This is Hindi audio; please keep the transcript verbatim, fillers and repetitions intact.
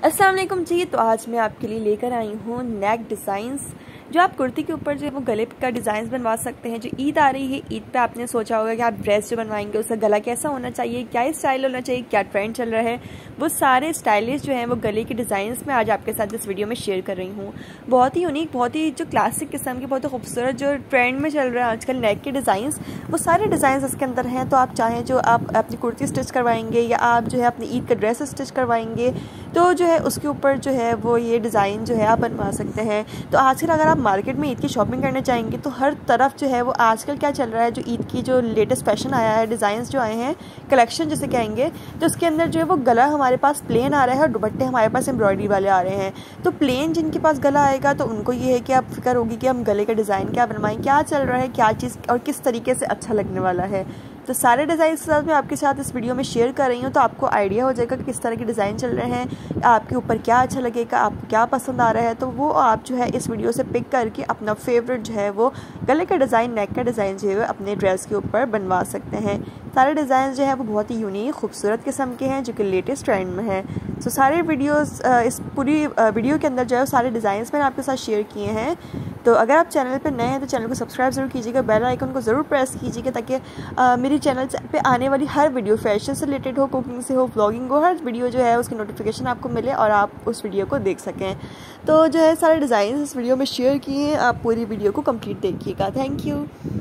अस्सलाम वालेकुम जी। तो आज मैं आपके लिए लेकर आई हूँ नेक डिज़ाइंस, जो आप कुर्ती के ऊपर जो है वो गले का डिज़ाइन बनवा सकते हैं। जो ईद आ रही है, ईद पे आपने सोचा होगा कि आप ड्रेस जो बनवाएंगे उसका गला कैसा होना चाहिए, क्या स्टाइल होना चाहिए, क्या ट्रेंड चल रहा है, वो सारे स्टाइलिश जो हैं वो गले के डिज़ाइंस में आज आपके साथ इस वीडियो में शेयर कर रही हूँ। बहुत ही यूनिक, बहुत ही जो क्लासिक किस्म के, बहुत ही खूबसूरत जो ट्रेंड में चल रहा है आजकल नेक के डिज़ाइंस, वो सारे डिज़ाइन इसके अंदर हैं। तो आप चाहें जो आप अपनी कुर्ती स्टिच करवाएंगे या आप जो है अपनी ईद का ड्रेस स्टिच करवाएंगे तो जो है उसके ऊपर जो है वो ये डिज़ाइन जो है आप बनवा सकते हैं। तो आजकल अगर आप मार्केट में ईद की शॉपिंग करने चाहेंगे तो हर तरफ जो है वो आजकल क्या चल रहा है, जो ईद की जो लेटेस्ट फैशन आया है, डिज़ाइंस जो आए हैं, कलेक्शन जिसे कहेंगे, तो उसके अंदर जो है वो गला हमारे पास प्लेन आ रहा है और दुपट्टे हमारे पास एम्ब्रॉयडरी वाले आ रहे हैं। तो प्लेन जिनके पास गला आएगा तो उनको ये है कि आप फिक्र होगी कि हम गले का डिज़ाइन क्या बनवाएं, क्या चल रहा है, क्या चीज़ और किस तरीके से अच्छा लगने वाला है। तो सारे डिज़ाइन के साथ मैं आपके साथ इस वीडियो में शेयर कर रही हूँ, तो आपको आइडिया हो जाएगा कि किस तरह के डिज़ाइन चल रहे हैं, आपके ऊपर क्या अच्छा लगेगा, आपको क्या पसंद आ रहा है। तो वो आप जो है इस वीडियो से पिक करके अपना फेवरेट जो है वो गले का डिज़ाइन, नेक का डिज़ाइन जो है अपने ड्रेस के ऊपर बनवा सकते हैं। सारे डिज़ाइन जो है वो बहुत ही यूनिक, खूबसूरत किस्म के हैं जो कि लेटेस्ट ट्रेंड में है। तो सारे वीडियोस इस पूरी वीडियो के अंदर जो है सारे डिज़ाइंस मैंने आपके साथ शेयर किए हैं। तो अगर आप चैनल पर नए हैं तो चैनल को सब्सक्राइब ज़रूर कीजिएगा, बेल आइकन को ज़रूर प्रेस कीजिएगा ताकि मेरी चैनल पे आने वाली हर वीडियो फैशन से रिलेटेड हो, कुकिंग से हो, व्लॉगिंग हो, हर वीडियो जो है उसकी नोटिफिकेशन आपको मिले और आप उस वीडियो को देख सकें। तो जो है सारे डिज़ाइन इस वीडियो में शेयर किए हैं, आप पूरी वीडियो को कंप्लीट देखिएगा। Thank you.